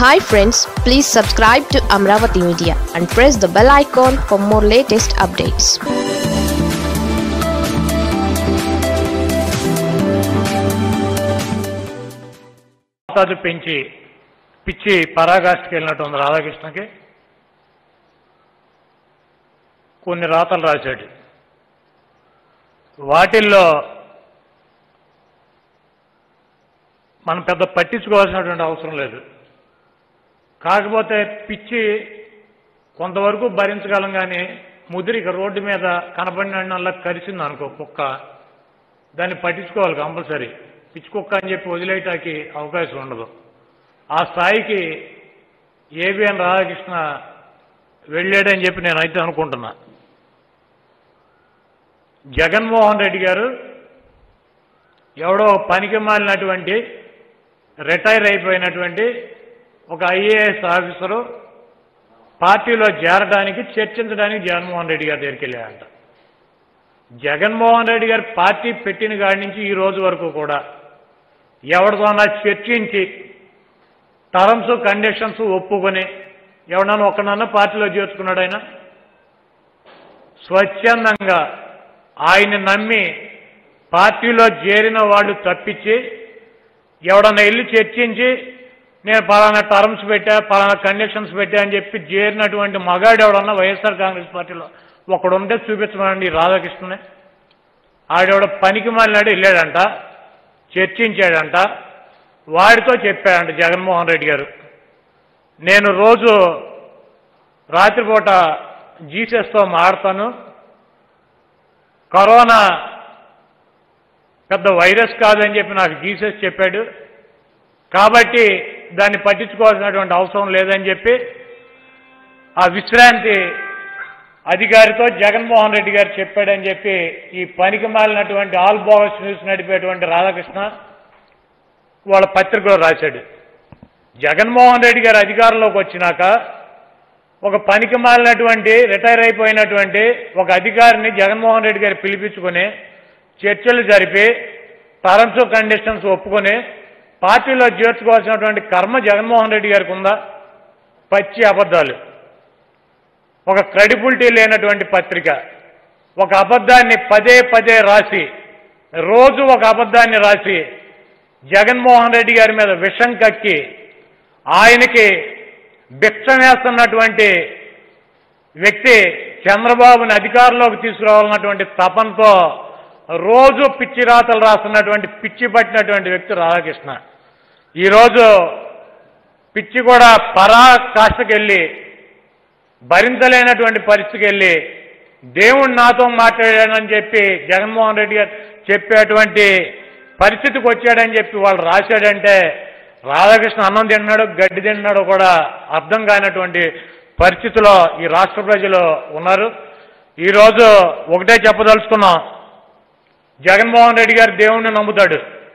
Hi friends, please subscribe to Amravati Media and press the bell icon for more latest updates. పెంచి పిచ్చి పరాగాష్టికి వెళ్ళినట్టు రాధాకృష్ణకి కొన్ని రాతలు రాశాడు. వాటిల్లో మనం పెద్ద పట్టించుకోవాల్సినటువంటి అవసరం లేదు. కాకపోతే పిచ్చి కొంతవరకు భరించగలం, కానీ ముదిరిక రోడ్డు మీద కనపడినలా కరిచింది అనుకో కుక్క, దాన్ని పట్టించుకోవాలి కంపల్సరీ. పిచ్చి కుక్క అని చెప్పి వదిలేయటానికి అవకాశం ఉండదు. ఆ స్థాయికి ఏబిఎన్ రాధాకృష్ణ వెళ్ళాడని చెప్పి నేనైతే అనుకుంటున్నా. జగన్మోహన్ రెడ్డి గారు ఎవడో పనికి మాలినటువంటి రిటైర్ అయిపోయినటువంటి ఒక ఐఏఎస్ ఆఫీసరు పార్టీలో చేరడానికి చర్చించడానికి జగన్మోహన్ రెడ్డి గారి దగ్గరికి వెళ్ళాడంట. జగన్మోహన్ రెడ్డి గారు పార్టీ పెట్టిన కాడి నుంచి ఈ రోజు వరకు కూడా ఎవరితోనా చర్చించి టర్మ్స్ కండిషన్స్ ఒప్పుకొని ఎవడన్నా ఒక్కడన్నా పార్టీలో చేర్చుకున్నాడు. ఆయన స్వచ్ఛందంగా ఆయన్ని నమ్మి పార్టీలో చేరిన వాళ్ళు తప్పించి ఎవడన్నా వెళ్ళి చర్చించి నేను పలానా టర్మ్స్ పెట్టా, పలానా కండిషన్స్ పెట్టా అని చెప్పి చేరినటువంటి మగాడు ఎవడన్నా వైఎస్ఆర్ కాంగ్రెస్ పార్టీలో ఒకడుంటే చూపించమండి. రాధాకృష్ణనే ఆడెవడ పనికి మాలినాడు వెళ్ళాడంట, చర్చించాడంట, వాడితో చెప్పాడంట జగన్మోహన్ రెడ్డి గారు, నేను రోజు రాత్రిపూట జీసస్తో మాడతాను, కరోనా పెద్ద వైరస్ కాదని చెప్పి నాకు జీసస్ చెప్పాడు, కాబట్టి దాన్ని పట్టించుకోవాల్సినటువంటి అవసరం లేదని చెప్పి ఆ విశ్రాంతి అధికారితో జగన్మోహన్ రెడ్డి గారు చెప్పాడని చెప్పి ఈ పనికి మాలినటువంటి ఆల్ బోగస్ న్యూస్ నడిపేటువంటి రాధాకృష్ణ వాళ్ళ పత్రికలో రాశాడు. జగన్మోహన్ రెడ్డి గారు అధికారంలోకి వచ్చినాక ఒక పనికి మాలినటువంటి రిటైర్ అయిపోయినటువంటి ఒక అధికారిని జగన్మోహన్ రెడ్డి గారు పిలిపించుకొని చర్చలు జరిపి టర్మ్స్ కండిషన్స్ ఒప్పుకొని పార్టీలో చేర్చుకోవాల్సినటువంటి కర్మ జగన్మోహన్ రెడ్డి గారికి ఉందా? పచ్చి అబద్ధాలు. ఒక క్రెడిబిలిటీ లేనటువంటి పత్రిక ఒక అబద్ధాన్ని పదే పదే రాసి, రోజు ఒక అబద్ధాన్ని రాసి జగన్మోహన్ రెడ్డి గారి మీద విషం కక్కి ఆయనకి భిక్షం వేస్తున్నటువంటి వ్యక్తి చంద్రబాబుని అధికారంలోకి తీసుకురావాలన్నటువంటి తపంతో రోజు పిచ్చి రాతలు రాస్తున్నటువంటి పిచ్చి పట్టినటువంటి వ్యక్తి రాధాకృష్ణ. ఈరోజు పిచ్చి కూడా పరాకాష్ఠకి వెళ్ళి భరించలేనటువంటి పరిస్థితికి వెళ్ళి దేవుడు నాతో మాట్లాడాడని చెప్పి జగన్మోహన్ రెడ్డి గారు చెప్పేటువంటి పరిస్థితికి వచ్చాడని చెప్పి వాళ్ళు రాశాడంటే రాధాకృష్ణ అన్నం తింటున్నాడు గడ్డి తింటున్నాడు కూడా అర్థం కానటువంటి పరిస్థితిలో ఈ రాష్ట్ర ప్రజలు ఉన్నారు. ఈరోజు ఒకటే చెప్పదలుచుకున్నాం, జగన్మోహన్ రెడ్డి గారు దేవుణ్ణి నమ్ముతాడు.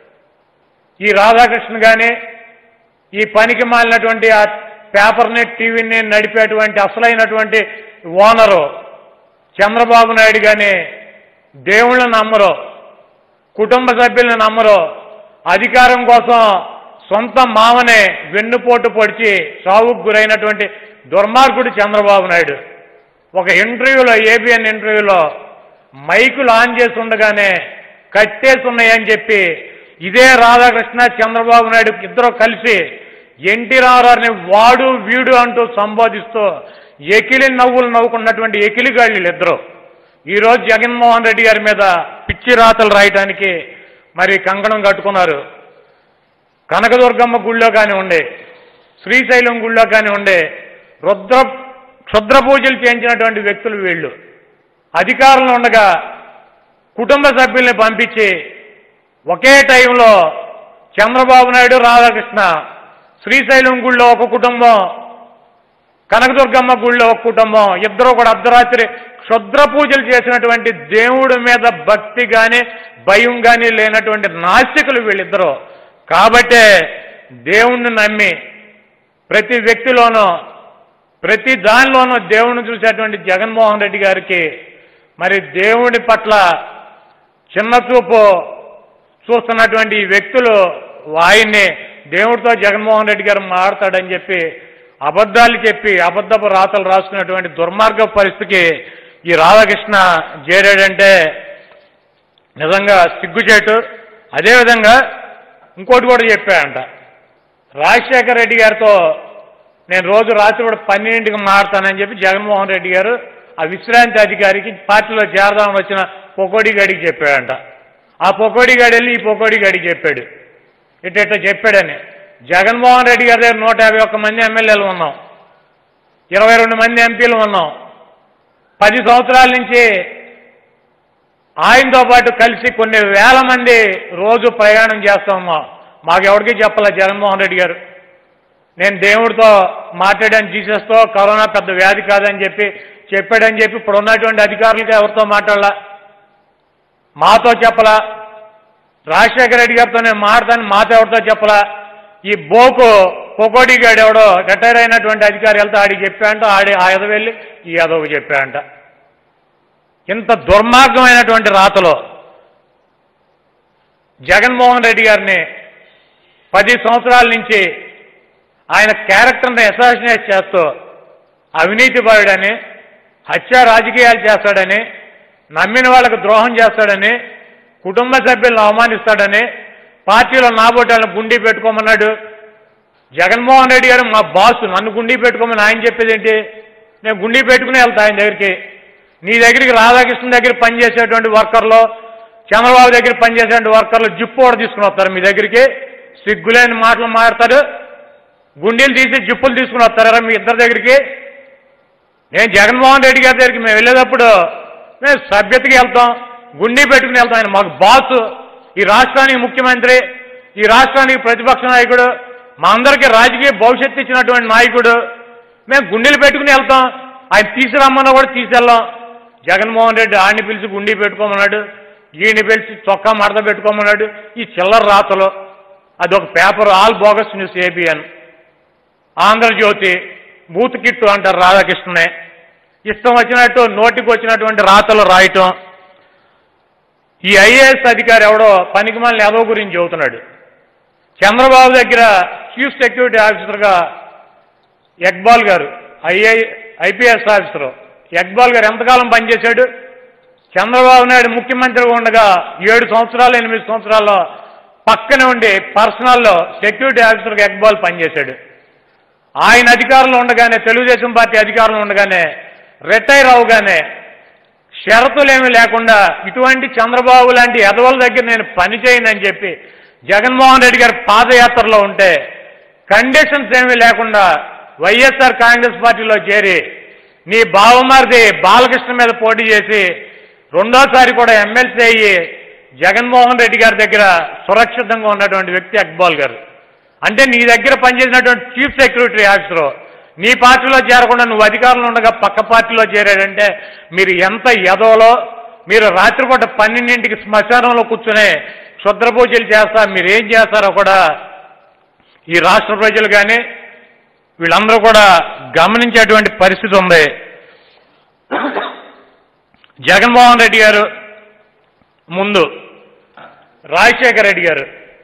ఈ రాధాకృష్ణ కానీ ఈ పనికి మాలినటువంటి ఆ పేపర్ని టీవీని నడిపేటువంటి అసలైనటువంటి ఓనరు చంద్రబాబు నాయుడు కానీ దేవుళ్ళని నమ్మరు, కుటుంబ సభ్యులను నమ్మరు. అధికారం కోసం సొంత మామనే వెన్నుపోటు పొడిచి సావుకు గురైనటువంటి దుర్మార్గుడు చంద్రబాబు నాయుడు. ఒక ఇంటర్వ్యూలో ఏబిఎన్ ఇంటర్వ్యూలో మైకులు ఆన్ చేసి ఉండగానే కట్టేసి ఉన్నాయని చెప్పి ఇదే రాధాకృష్ణ చంద్రబాబు నాయుడు ఇద్దరు కలిసి ఎన్టీ రామారావుని వాడు వీడు అంటూ సంబోధిస్తూ ఎకిలి నవ్వులు నవ్వుకున్నటువంటి ఎకిలిగాళ్ళు ఇద్దరు ఈరోజు జగన్మోహన్ రెడ్డి గారి మీద పిచ్చి రాతలు రాయటానికి మరి కంకణం కట్టుకున్నారు. కనకదుర్గమ్మ గుళ్ళో కానివ్వండి, శ్రీశైలం గుళ్ళో కానివ్వండి, క్షుద్ర పూజలు చేయించినటువంటి వ్యక్తులు వీళ్ళు. అధికారంలో ఉండగా కుటుంబ సభ్యుల్ని పంపించి ఒకే టైంలో చంద్రబాబు నాయుడు రాధాకృష్ణ శ్రీశైలం గుళ్ళో ఒక కుటుంబం, కనకదుర్గమ్మ గుళ్ళో ఒక కుటుంబం, ఇద్దరు కూడా అర్ధరాత్రి క్షుద్ర పూజలు చేసినటువంటి దేవుడి మీద భక్తి కానీ భయం కానీ లేనటువంటి నాస్తికులు వీళ్ళిద్దరూ. కాబట్టే దేవుణ్ణి నమ్మి ప్రతి వ్యక్తిలోనూ ప్రతి దానిలోనూ దేవుణ్ణి చూసేటువంటి జగన్మోహన్ రెడ్డి గారికి మరి దేవుడి పట్ల చిన్న చూపు చూస్తున్నటువంటి వ్యక్తులు ఆయన్ని దేవుడితో జగన్మోహన్ రెడ్డి గారు మాట్లాడతాడని చెప్పి అబద్ధాలు చెప్పి అబద్ధపు రాతలు రాసుకున్నటువంటి దుర్మార్గ పరిస్థితికి ఈ రాధాకృష్ణ చేరాడంటే నిజంగా సిగ్గుచేటు. అదేవిధంగా ఇంకోటి కూడా చెప్పాడంట, రాజశేఖర రెడ్డి గారితో నేను రోజు రాత్రి కూడా 12ంటికి మాట్లాడతానని చెప్పి జగన్మోహన్ రెడ్డి గారు ఆ విశ్రాంతి అధికారికి పార్టీలో చేరదామని వచ్చిన పొకోడి గడికి చెప్పాడంట. ఆ పొకోడి గడి వెళ్ళి ఈ పొకోడి గడికి చెప్పాడు, ఇట్ట చెప్పాడని. జగన్మోహన్ రెడ్డి గారి దగ్గర 151 మంది ఎమ్మెల్యేలు ఉన్నాం, 22 మంది ఎంపీలు ఉన్నాం. 10 సంవత్సరాల నుంచి ఆయనతో పాటు కలిసి కొన్ని వేల మంది రోజు ప్రయాణం చేస్తూ ఉన్నాం. మాకెవరికీ చెప్పాల జగన్మోహన్ రెడ్డి గారు. నేను దేవుడితో మాట్లాడాను, జీసస్తో, కరోనా పెద్ద వ్యాధి కాదని చెప్పాడని చెప్పి ఇప్పుడు ఉన్నటువంటి అధికారులకి ఎవరితో మాట్లాడాల, మాతో చెప్పలా. రాజశేఖర రెడ్డి గారితో నేను మాట్లాడతాను, మాతో ఎవరితో చెప్పలా. ఈ పొకోడి గాడు ఎవడో రిటైర్ అయినటువంటి అధికారి వెళ్తే ఆడికి చెప్పాడంట, ఆ ఎదవ వెళ్ళి ఈ ఎదవకు చెప్పాడంట. ఇంత దుర్మార్గమైనటువంటి రాతలో జగన్మోహన్ రెడ్డి గారిని 10 సంవత్సరాల నుంచి ఆయన క్యారెక్టర్ని అసాసినేట్ చేస్తూ అవినీతిపరుడని, హత్య రాజకీయాలు చేస్తాడని, నమ్మిన వాళ్ళకు ద్రోహం చేస్తాడని, కుటుంబ సభ్యులను అవమానిస్తాడని, పార్టీలో నాబోటాలను గుండీ పెట్టుకోమన్నాడు. జగన్మోహన్ రెడ్డి గారు మా బాసు, నన్ను గుండీ పెట్టుకోమని ఆయన చెప్పేది ఏంటి? నేను గుండీ పెట్టుకుని వెళ్తా ఆయన దగ్గరికి. నీ దగ్గరికి రాధాకృష్ణ దగ్గర పనిచేసేటువంటి వర్కర్లు, చంద్రబాబు దగ్గర పనిచేసేటువంటి వర్కర్లు జిప్పు కూడా తీసుకుని వస్తారు మీ దగ్గరికి. సిగ్గులేని మాటలు మాట్లాడతారు, గుండీలు తీసి జిప్పులు తీసుకుని వస్తారా మీ ఇద్దరి దగ్గరికి? నేను జగన్మోహన్ రెడ్డి గారి దగ్గరికి మేము వెళ్ళేటప్పుడు మేము సభ్యతకి వెళ్తాం, గుండీ పెట్టుకుని వెళ్తాం. ఆయన మాకు బాసు, ఈ రాష్ట్రానికి ముఖ్యమంత్రి, ఈ రాష్ట్రానికి ప్రతిపక్ష నాయకుడు, మా అందరికీ రాజకీయ భవిష్యత్తు ఇచ్చినటువంటి నాయకుడు. మేము గుండీలు పెట్టుకుని వెళ్తాం, ఆయన తీసుకురమ్మన్నా కూడా తీసుకెళ్ళాం. జగన్మోహన్ రెడ్డి ఆడిని పిలిచి గుండీ పెట్టుకోమన్నాడు, ఈయన్ని పిలిచి చొక్కా మడత పెట్టుకోమన్నాడు. ఈ చిల్లర రాతలు అదొక paper, all bogus news ABN, Andhra Jyothi, booth kit అంటారు రాధాకృష్ణనే. ఇష్టం వచ్చినట్టు నోటికి వచ్చినటువంటి రాతలు రాయటం. ఈ ఐఏఎస్ అధికారి ఎవడో పనికిమాలిన ఎదవ గురించి చెబుతున్నాడు. చంద్రబాబు దగ్గర చీఫ్ సెక్యూరిటీ ఆఫీసర్గా ఎక్బాల్ గారు, ఐపీఎస్ ఆఫీసరు ఎక్బాల్ గారు ఎంతకాలం పనిచేశాడు? చంద్రబాబు నాయుడు ముఖ్యమంత్రిగా ఉండగా 7 సంవత్సరాలు 8 సంవత్సరాల్లో పక్కనే ఉండి పర్సనల్లో సెక్యూరిటీ ఆఫీసర్గా ఎక్బాల్ పనిచేశాడు. ఆయన అధికారంలో ఉండగానే, తెలుగుదేశం పార్టీ అధికారంలో ఉండగానే, రిటైర్ అవగానే షరతులేమీ లేకుండా ఇటువంటి చంద్రబాబు లాంటి ఎదవల దగ్గర నేను పని చేయనని చెప్పి జగన్మోహన్ రెడ్డి గారి పాదయాత్రలో ఉంటే కండిషన్స్ ఏమీ లేకుండా వైఎస్ఆర్ కాంగ్రెస్ పార్టీలో చేరి నీ బావమరిది బాలకృష్ణ మీద పోటీ చేసి రెండోసారి కూడా ఎమ్మెల్సీ అయ్యి జగన్మోహన్ రెడ్డి గారి దగ్గర సురక్షితంగా ఉన్నటువంటి వ్యక్తి ఎక్బాల్ గారు. అంటే నీ దగ్గర పనిచేసినటువంటి చీఫ్ సెక్యూరిటీ ఆఫీసరు నీ పార్టీలో చేరకుండా నువ్వు అధికారంలో ఉండగా పక్క పార్టీలో చేరాడంటే మీరు ఎంత ఎదవలో. మీరు రాత్రిపూట 12ంటికి శ్మశానంలో కూర్చునే క్షుద్ర పూజలు చేస్తా మీరేం చేస్తారో కూడా ఈ రాష్ట్ర ప్రజలు కానీ వీళ్ళందరూ కూడా గమనించేటువంటి పరిస్థితి ఉంది. జగన్మోహన్ రెడ్డి గారు ముందు రాజశేఖర రెడ్డి గారు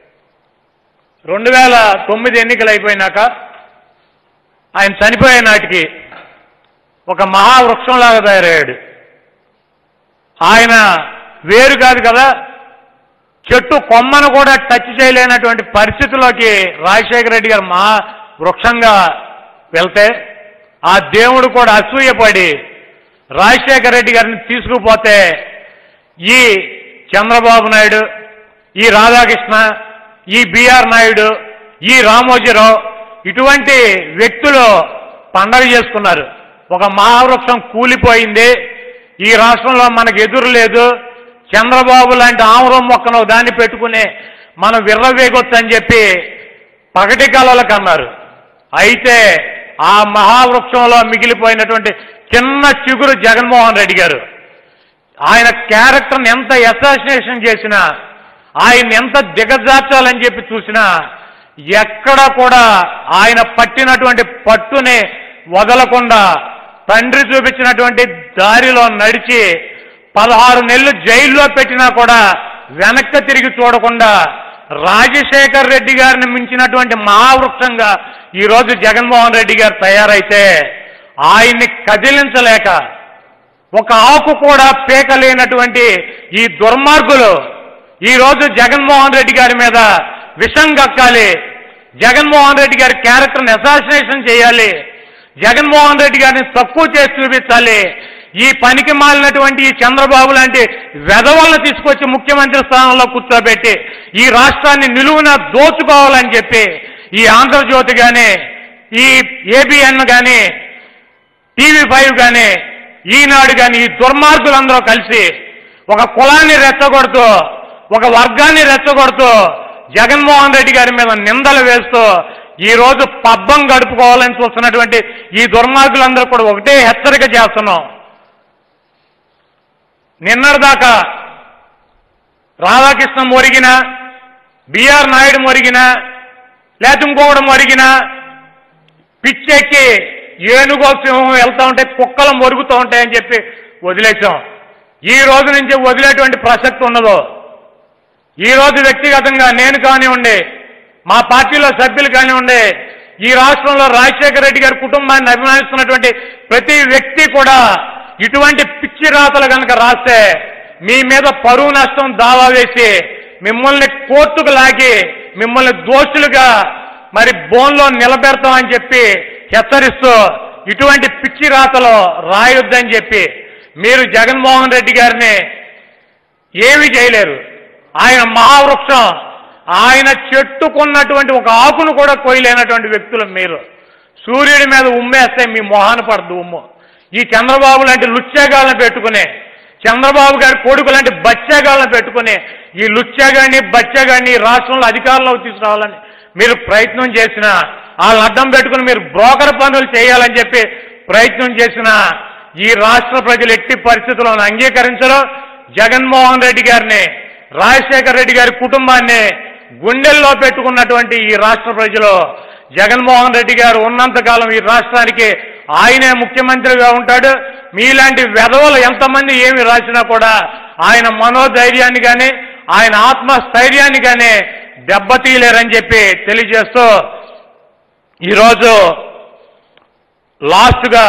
2009 ఎన్నికలు అయిపోయినాక ఆయన చనిపోయే నాటికి ఒక మహావృక్షంలాగా తయారయ్యాడు. ఆయన వేరు కాదు కదా, చెట్టు కొమ్మను కూడా టచ్ చేయలేనటువంటి పరిస్థితిలోకి రాజశేఖర రెడ్డి గారు మహావృక్షంగా వెళ్తే ఆ దేవుడు కూడా అసూయపడి రాజశేఖర రెడ్డి గారిని తీసుకుపోతే ఈ చంద్రబాబు నాయుడు, ఈ రాధాకృష్ణ, ఈ బిఆర్ నాయుడు, ఈ రామోజీరావు ఇటువంటి వ్యక్తులు పండగ చేసుకున్నారు. ఒక మహావృక్షం కూలిపోయింది, ఈ రాష్ట్రంలో మనకు ఎదురు లేదు, చంద్రబాబు లాంటి ఆమరం మొక్కను దాన్ని పెట్టుకుని మనం విర్రవేగొచ్చు అని చెప్పి పగటి కళలకు అన్నారు. అయితే ఆ మహావృక్షంలో మిగిలిపోయినటువంటి చిన్న చిగురు జగన్మోహన్ రెడ్డి గారు. ఆయన క్యారెక్టర్ని ఎంత అసాసినేషన్ చేసినా, ఆయన ఎంత దిగజార్చాలని చెప్పి చూసినా ఎక్కడ కూడా ఆయన పట్టినటువంటి పట్టుని వదలకుండా తండ్రి చూపించినటువంటి దారిలో నడిచి 16 నెలలు జైల్లో పెట్టినా కూడా వెనక్కి తిరిగి చూడకుండా రాజశేఖర్ రెడ్డి గారిని మించినటువంటి మహావృక్షంగా ఈరోజు జగన్మోహన్ రెడ్డి గారు తయారైతే ఆయన్ని కదిలించలేక ఒక ఆకు కూడా పీకలేనటువంటి ఈ దుర్మార్గులు ఈరోజు జగన్మోహన్ రెడ్డి గారి మీద విషం కక్కాలి, జగన్మోహన్ రెడ్డి గారి క్యారెక్టర్ని అసాసినేషన్ చేయాలి, జగన్మోహన్ రెడ్డి గారిని తక్కువ చేసి చూపించాలి. ఈ పనికి మాలినటువంటి ఈ చంద్రబాబు లాంటి వెధవలను తీసుకొచ్చి ముఖ్యమంత్రి స్థానంలో కూర్చోబెట్టి ఈ రాష్ట్రాన్ని నిలువున దోచుకోవాలని చెప్పి ఈ ఆంధ్రజ్యోతి కానీ, ఈ ఏబిఎన్ కానీ, TV5 కానీ, ఈనాడు కానీ ఈ దుర్మార్గులందరూ కలిసి ఒక కులాన్ని రెచ్చగొడుతూ, ఒక వర్గాన్ని రెచ్చగొడుతూ జగన్మోహన్ రెడ్డి గారి మీద నిందలు వేస్తూ ఈరోజు పబ్బం గడుపుకోవాలని చూస్తున్నటువంటి ఈ దుర్మార్గులందరూ కూడా ఒకటే హెచ్చరిక చేస్తున్నాం. నిన్నటిదాకా రాధాకృష్ణ మొరిగిన, బిఆర్ నాయుడు మొరిగిన, లేకపోతే ఇంకొకటి మొరిగిన, పిచ్చెక్కి ఏనుగో సింహం వెళ్తూ ఉంటే కుక్కలు మొరుగుతూ ఉంటాయని చెప్పి వదిలేసాం. ఈ రోజు నుంచి వదిలేటువంటి ప్రసక్తి ఉండదు. ఈ రోజు వ్యక్తిగతంగా నేను కానివ్వండి, మా పార్టీలో సభ్యులు కానివ్వండి, ఈ రాష్ట్రంలో రాజశేఖర రెడ్డి గారి కుటుంబాన్ని అభిమానిస్తున్నటువంటి ప్రతి వ్యక్తి కూడా ఇటువంటి పిచ్చి రాతలు కనుక రాస్తే మీ మీద పరువు నష్టం దావా వేసి మిమ్మల్ని కోర్టుకు లాగి మిమ్మల్ని దోషులుగా మరి బోన్లో నిలబెడతామని చెప్పి హెచ్చరిస్తూ ఇటువంటి పిచ్చి రాతలు రాయొద్దని చెప్పి మీరు జగన్మోహన్ రెడ్డి గారిని ఏమీ చేయలేరు. ఆయన మహావృక్షం, ఆయన చెట్టుకున్నటువంటి ఒక ఆకును కూడా కొయ్యలేనటువంటి వ్యక్తులు మీరు. సూర్యుడి మీద ఉమ్మేస్తే మీ మొహాన పడదు ఉమ్ము. ఈ చంద్రబాబు లాంటి లుచ్చేగాళ్ళని పెట్టుకుని, చంద్రబాబు గారి కొడుకు లాంటి బచ్చేగాళ్ళని పెట్టుకుని ఈ లుచ్చేగాడిని బచ్చేగాడిని రాష్ట్రంలో అధికారంలోకి తీసుకురావాలని మీరు ప్రయత్నం చేసిన, వాళ్ళని అడ్డం పెట్టుకుని మీరు బ్రోకర్ పనులు చేయాలని చెప్పి ప్రయత్నం చేసిన ఈ రాష్ట్ర ప్రజలు ఎట్టి పరిస్థితుల్లో అంగీకరించరు. జగన్మోహన్ రెడ్డి గారిని, రాజశేఖర రెడ్డి గారి కుటుంబాన్ని గుండెల్లో పెట్టుకున్నటువంటి ఈ రాష్ట్ర ప్రజలు జగన్మోహన్ రెడ్డి గారు ఉన్నంతకాలం ఈ రాష్ట్రానికి ఆయనే ముఖ్యమంత్రిగా ఉంటాడు. మీలాంటి వెధవలు ఎంతమంది ఏమి రాసినా కూడా ఆయన మనోధైర్యాన్ని కానీ ఆయన ఆత్మస్థైర్యాన్ని కానీ దెబ్బతీయలేరని చెప్పి తెలియజేస్తూ ఈరోజు లాస్ట్గా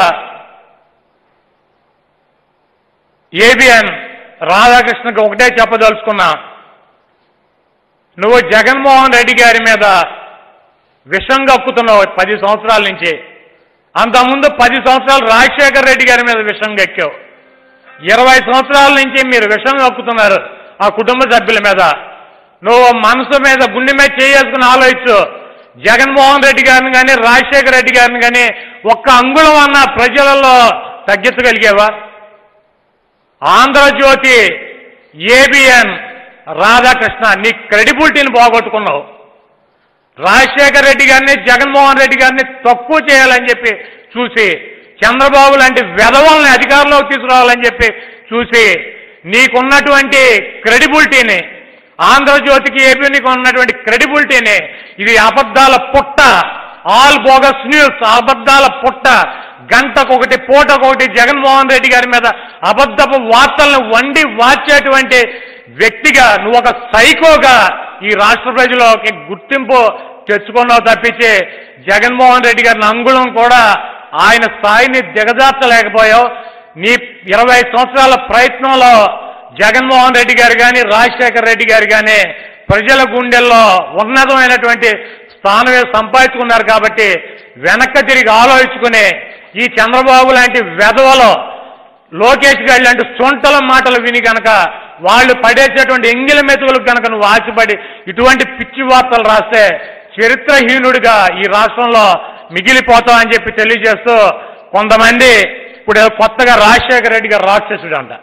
ఏబిఎన్ రాధాకృష్ణకి ఒకటే చెప్పదలుచుకున్నా, నువ్వు జగన్మోహన్ రెడ్డి గారి మీద విషం కక్కుతున్నావు 10 సంవత్సరాల నుంచి. అంతకుముందు 10 సంవత్సరాలు రాజశేఖర రెడ్డి గారి మీద విషం కక్కావు. 20 సంవత్సరాల నుంచి మీరు విషం కక్కుతున్నారు ఆ కుటుంబ సభ్యుల మీద. నువ్వు మనసు మీద గుండె మీద చేసుకుని ఆలోచించు. జగన్మోహన్ రెడ్డి గారిని కానీ రాజశేఖర రెడ్డి గారిని కానీ ఒక్క అంగుళం అన్న ప్రజలలో తగ్గించగలిగేవా? ఆంధ్రజ్యోతి, ఏబిఎన్, రాధాకృష్ణ నీ క్రెడిబిలిటీని పోగొట్టుకున్నావు. రాజశేఖర రెడ్డి గారిని జగన్మోహన్ రెడ్డి గారిని తక్కువ చేయాలని చెప్పి చూసి, చంద్రబాబు లాంటి వెధవల్ని అధికారంలోకి తీసుకురావాలని చెప్పి చూసి నీకున్నటువంటి క్రెడిబిలిటీని, ఆంధ్రజ్యోతికి ఏపీకి ఉన్నటువంటి క్రెడిబిలిటీని ఇది అబద్ధాల పుట్ట, ఆల్ బోగస్ న్యూస్, అబద్ధాల పుట్ట, గంటకొకటి పూటకొకటి జగన్మోహన్ రెడ్డి గారి మీద అబద్ధపు వార్తలను వండి వార్చేటువంటి వ్యక్తిగా నువ్వు ఒక సైకోగా ఈ రాష్ట్ర ప్రజలకి గుర్తింపు తెచ్చుకున్నావు తప్పించి జగన్మోహన్ రెడ్డి గారిని అంగుళం కూడా ఆయన స్థాయిని దిగజార్చలేకపోయావు. నీ 20 సంవత్సరాల ప్రయత్నంలో జగన్మోహన్ రెడ్డి గారు కానీ రాజశేఖర రెడ్డి గారు కానీ ప్రజల గుండెల్లో ఉన్నతమైనటువంటి స్థానమే సంపాదించుకున్నారు. కాబట్టి వెనక్కి తిరిగి ఆలోచించుకుని ఈ చంద్రబాబు లాంటి వెధవలో లోకేష్ గారి లాంటి సొంటల మాటలు విని కనుక వాళ్ళు పడేసేటువంటి ఎంగిల మెతుకులకు కనుక నువ్వు ఆశపడి ఇటువంటి పిచ్చి వార్తలు రాస్తే చరిత్రహీనుడిగా ఈ రాష్ట్రంలో మిగిలిపోతావు అని చెప్పి తెలియజేస్తూ కొంతమంది ఇప్పుడు కొత్తగా రాజశేఖర రెడ్డి గారు రాక్షసుడు అంట.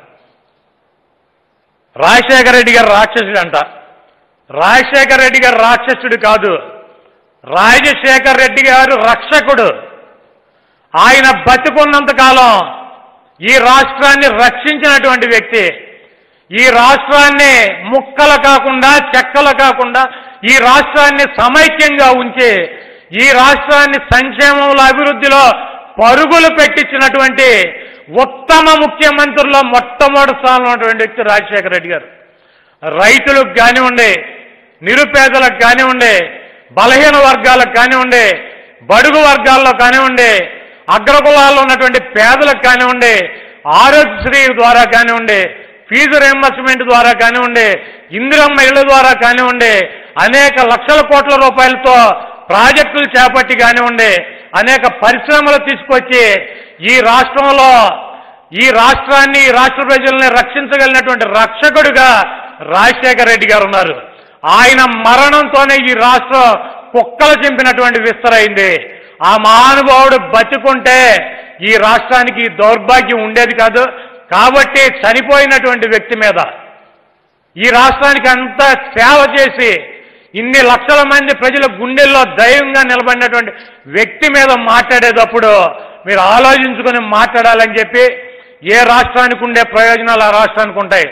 రాజశేఖర రెడ్డి గారు రాక్షసుడు అంట. రాజశేఖర రెడ్డి గారు రాక్షసుడు కాదు, రాజశేఖర రెడ్డి గారు రక్షకుడు. ఆయన బతికున్నంత కాలం ఈ రాష్ట్రాన్ని రక్షించినటువంటి వ్యక్తి. ఈ రాష్ట్రాన్ని ముక్కలు కాకుండా చెక్కలు కాకుండా ఈ రాష్ట్రాన్ని సమైక్యంగా ఉంచి ఈ రాష్ట్రాన్ని సంక్షేమంలో అభివృద్ధిలో పరుగులు పెట్టించినటువంటి ఉత్తమ ముఖ్యమంత్రుల్లో మొట్టమొదటి స్థానంలో ఉన్నటువంటి వ్యక్తి రాజశేఖర రెడ్డి గారు. రైతులకు కానివ్వండి, నిరుపేదలకు కానివ్వండి, బలహీన వర్గాలకు కానివ్వండి, బడుగు వర్గాల్లో కానివ్వండి, అగ్రకులాల్లో ఉన్నటువంటి పేదలకు కానివ్వండి, ఆరోగ్యశ్రీ ద్వారా కానివ్వండి, ఫీజు రియంబర్స్మెంట్ ద్వారా కానివ్వండి, ఇందిరమ్మ ఇళ్ల ద్వారా కానివ్వండి, అనేక లక్షల కోట్ల రూపాయలతో ప్రాజెక్టులు చేపట్టి కానివ్వండి, అనేక పరిశ్రమలు తీసుకొచ్చి ఈ రాష్ట్రంలో ఈ రాష్ట్రాన్ని, ఈ రాష్ట్ర ప్రజల్ని రక్షించగలిగినటువంటి రక్షకుడిగా రాజశేఖర రెడ్డి గారు ఉన్నారు. ఆయన మరణంతోనే ఈ రాష్ట్రం కుక్కలు చింపినటువంటి విస్తరైంది. ఆ మహానుభావుడు బతికుంటే ఈ రాష్ట్రానికి దౌర్భాగ్యం ఉండేది కాదు. కాబట్టి చనిపోయినటువంటి వ్యక్తి మీద, ఈ రాష్ట్రానికి అంతా సేవ చేసి ఇన్ని లక్షల మంది ప్రజల గుండెల్లో దైవంగా నిలబడినటువంటి వ్యక్తి మీద మాట్లాడేటప్పుడు మీరు ఆలోచించుకొని మాట్లాడాలని చెప్పి, ఏ రాష్ట్రానికి ఉండే ప్రయోజనాలు ఆ రాష్ట్రానికి ఉంటాయి.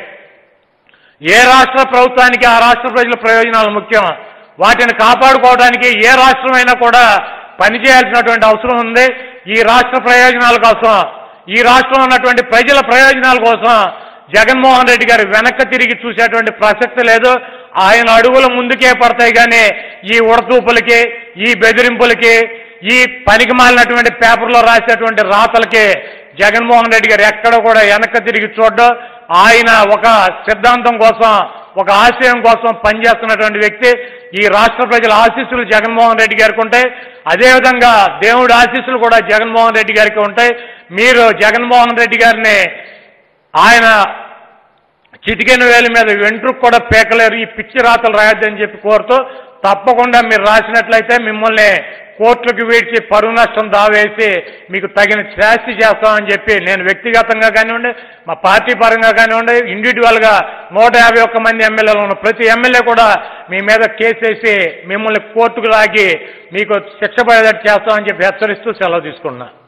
ఏ రాష్ట్ర ప్రభుత్వానికి ఆ రాష్ట్ర ప్రజల ప్రయోజనాలు ముఖ్యం. వాటిని కాపాడుకోవడానికి ఏ రాష్ట్రమైనా కూడా పనిచేయాల్సినటువంటి అవసరం ఉంది. ఈ రాష్ట్ర ప్రయోజనాల కోసం, ఈ రాష్ట్రంలో ఉన్నటువంటి ప్రజల ప్రయోజనాల కోసం జగన్మోహన్ రెడ్డి గారు వెనక్కి తిరిగి చూసేటువంటి ప్రసక్తి లేదు. ఆయన అడుగులు ముందుకే పడతాయి కానీ ఈ ఉడతూపులకి, ఈ బెదిరింపులకి, ఈ పనికి మాలినటువంటి పేపర్లో రాసేటువంటి రాతలకి జగన్మోహన్ రెడ్డి గారు ఎక్కడ కూడా వెనక్కి తిరిగి చూడడం. ఆయన ఒక సిద్ధాంతం కోసం, ఒక ఆశయం కోసం పనిచేస్తున్నటువంటి వ్యక్తి. ఈ రాష్ట్ర ప్రజల ఆశీస్సులు జగన్మోహన్ రెడ్డి గారికి ఉంటాయి. అదేవిధంగా దేవుడి ఆశీస్సులు కూడా జగన్మోహన్ రెడ్డి గారికి ఉంటాయి. మీరు జగన్మోహన్ రెడ్డి గారిని ఆయన చిటికెన వేలి మీద వెంట్రుకు కూడా పేకలేరు, ఈ పిచ్చి రాతలు రాయొద్దని చెప్పి కోరుతూ, తప్పకుండా మీరు రాసినట్లయితే మిమ్మల్ని కోర్టులకు వీడ్చి పరువు నష్టం దావేసి మీకు తగిన శాస్తి చేస్తామని చెప్పి నేను వ్యక్తిగతంగా కానివ్వండి, మా పార్టీ పరంగా కానివ్వండి, ఇండివిజువల్గా 151 మంది ఎమ్మెల్యేలు ఉన్న ప్రతి ఎమ్మెల్యే కూడా మీ మీద కేసేసి మిమ్మల్ని కోర్టుకు లాగి మీకు శిక్ష పడేటట్టు చేస్తామని చెప్పి హెచ్చరిస్తూ సెలవు తీసుకున్నా.